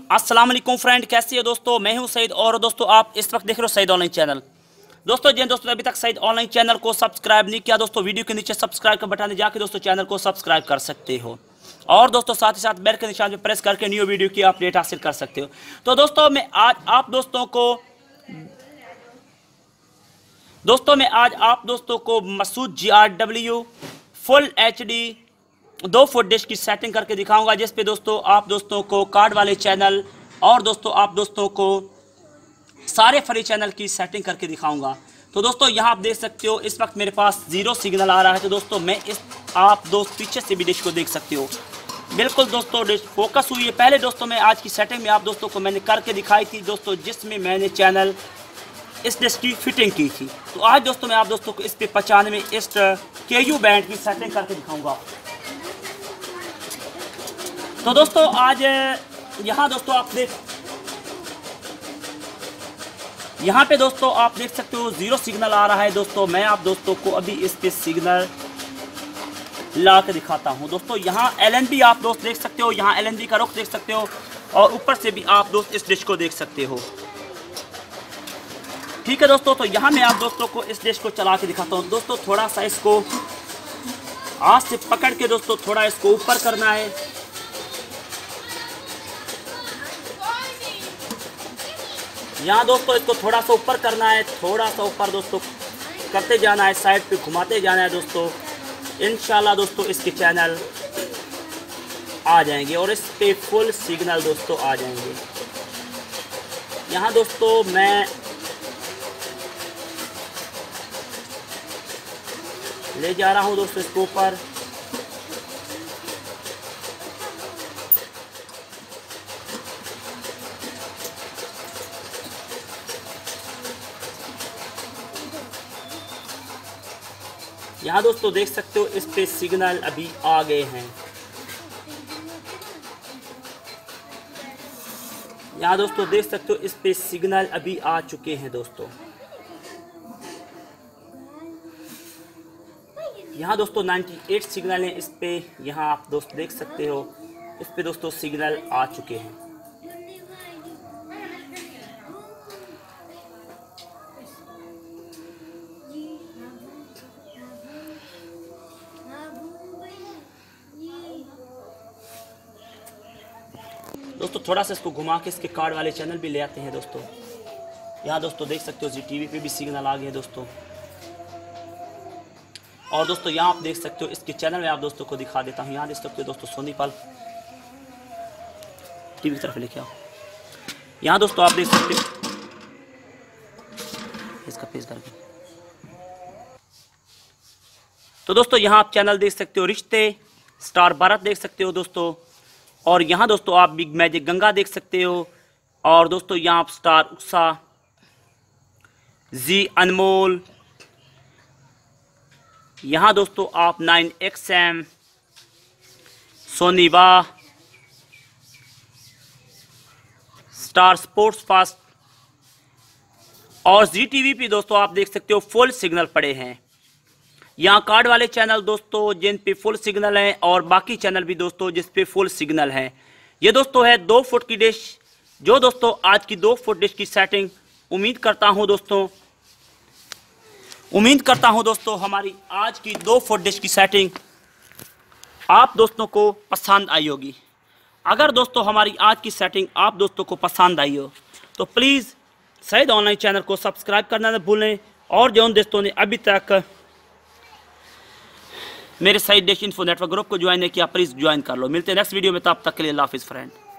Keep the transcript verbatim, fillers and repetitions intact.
अस्सलाम वालेकुम फ्रेंड, कैसे हो दोस्तों। मैं हूं सईद और दोस्तों आप इस वक्त देख रहे हो सईद ऑनलाइन चैनल। दोस्तों जिन दोस्तों ने अभी तक सईद ऑनलाइन चैनल को सब्सक्राइब नहीं किया, दोस्तों वीडियो के नीचे सब्सक्राइब का बटन जाके दोस्तों चैनल को सब्सक्राइब कर सकते हो और दोस्तों साथ ही साथ बेल के निशान पे प्रेस करके न्यू वीडियो की अपडेट हासिल कर सकते हो। तो दोस्तों मैं आज आप दोस्तों को दोस्तों मैं आज आप दोस्तों को Masood G R W full H D दो फुट डिश की सेटिंग करके दिखाऊंगा, जिस पे दोस्तों आप दोस्तों को कार्ड वाले चैनल और दोस्तों आप दोस्तों को सारे फ्री चैनल की सेटिंग करके दिखाऊंगा। तो दोस्तों यहाँ आप देख सकते हो इस वक्त मेरे पास जीरो सिग्नल आ रहा है। तो दोस्तों मैं इस आप दोस्त पीछे से भी डिश को देख सकते हो, बिल्कुल दोस्तों डिश फोकस हुई है। पहले दोस्तों मैं आज की सेटिंग में आप दोस्तों को मैंने करके दिखाई थी दोस्तों, जिसमें मैंने चैनल इस डिश की फिटिंग की थी। तो आज दोस्तों मैं आप दोस्तों को इस पे पचानवे इस के यू बैंड की सेटिंग करके दिखाऊंगा। तो दोस्तों आज यहाँ दोस्तों आप देख यहाँ पे दोस्तों आप देख सकते हो जीरो सिग्नल आ रहा है। दोस्तों मैं आप दोस्तों को अभी इस पे सिग्नल ला के दिखाता हूँ। दोस्तों यहाँ एल एन बी आप दोस्त देख सकते हो, यहाँ एल एन बी का रुख देख सकते हो और ऊपर से भी आप दोस्त इस डिश को देख सकते हो। ठीक है दोस्तों, तो यहाँ मैं आप दोस्तों को इस डिश को चला के दिखाता हूँ। दोस्तों थोड़ा सा इसको हाथ से पकड़ के दोस्तों थोड़ा इसको ऊपर करना है। यहाँ दोस्तों इसको थोड़ा सा ऊपर करना है, थोड़ा सा ऊपर दोस्तों करते जाना है, साइड पे घुमाते जाना है दोस्तों। इंशाल्लाह दोस्तों इसके चैनल आ जाएंगे और इस पे फुल सिग्नल दोस्तों आ जाएंगे। यहाँ दोस्तों मैं ले जा रहा हूँ दोस्तों इसके ऊपर। यहाँ दोस्तों देख सकते हो इस पे सिग्नल अभी आ गए हैं। यहाँ दोस्तों देख सकते हो इस पे सिग्नल अभी आ चुके हैं दोस्तों। यहाँ दोस्तों अट्ठानवे सिग्नल हैं इस पे, यहाँ आप दोस्त देख सकते हो इस पे दोस्तों सिग्नल आ चुके हैं। दोस्तों थोड़ा सा इसको घुमा के इसके कार्ड वाले चैनल भी ले आते हैं दोस्तों। यहाँ दोस्तों देख सकते हो जी टीवी पे भी सिग्नल आ गए दोस्तों। और दोस्तों यहाँ आप देख सकते हो इसके चैनल में आप दोस्तों को दिखा देता हूँ। यहाँ देख सकते हो दोस्तों सोनीपल टीवी की तरफ लेके आओ। यहाँ दोस्तों आप देख सकते हो इसका पेज करके। तो दोस्तों यहाँ आप चैनल देख सकते हो रिश्ते स्टार भारत देख सकते हो दोस्तों। और यहाँ दोस्तों आप बिग मैजिक गंगा देख सकते हो। और दोस्तों यहाँ आप स्टार उत्सा, जी अनमोल, यहाँ दोस्तों आप नाइन एक्स एम, सोनी वाह, स्टार स्पोर्ट्स फास्ट और जी टीवी पे दोस्तों आप देख सकते हो फुल सिग्नल पड़े हैं। यहाँ कार्ड वाले चैनल दोस्तों जिन पे फुल सिग्नल हैं और बाकी चैनल भी दोस्तों जिस पे फुल सिग्नल है। ये दोस्तों है दो फुट की डिश, जो दोस्तों आज की दो फुट डिश की सेटिंग उम्मीद करता हूँ दोस्तों उम्मीद करता हूँ दोस्तों हमारी आज की दो फुट डिश की सेटिंग आप दोस्तों को पसंद आई होगी। अगर दोस्तों हमारी आज की सेटिंग आप दोस्तों को पसंद आई हो तो प्लीज़ सईद ऑनलाइन चैनल को सब्सक्राइब करना न भूलें और जो दोस्तों ने अभी तक मेरे Saeed dish info network group को ज्वाइन नहीं किया प्लीज़ ज्वाइन कर लो। मिलते हैं नेक्स्ट वीडियो में, तब तक के लिए अल्लाह हाफिज़ फ्रेंड।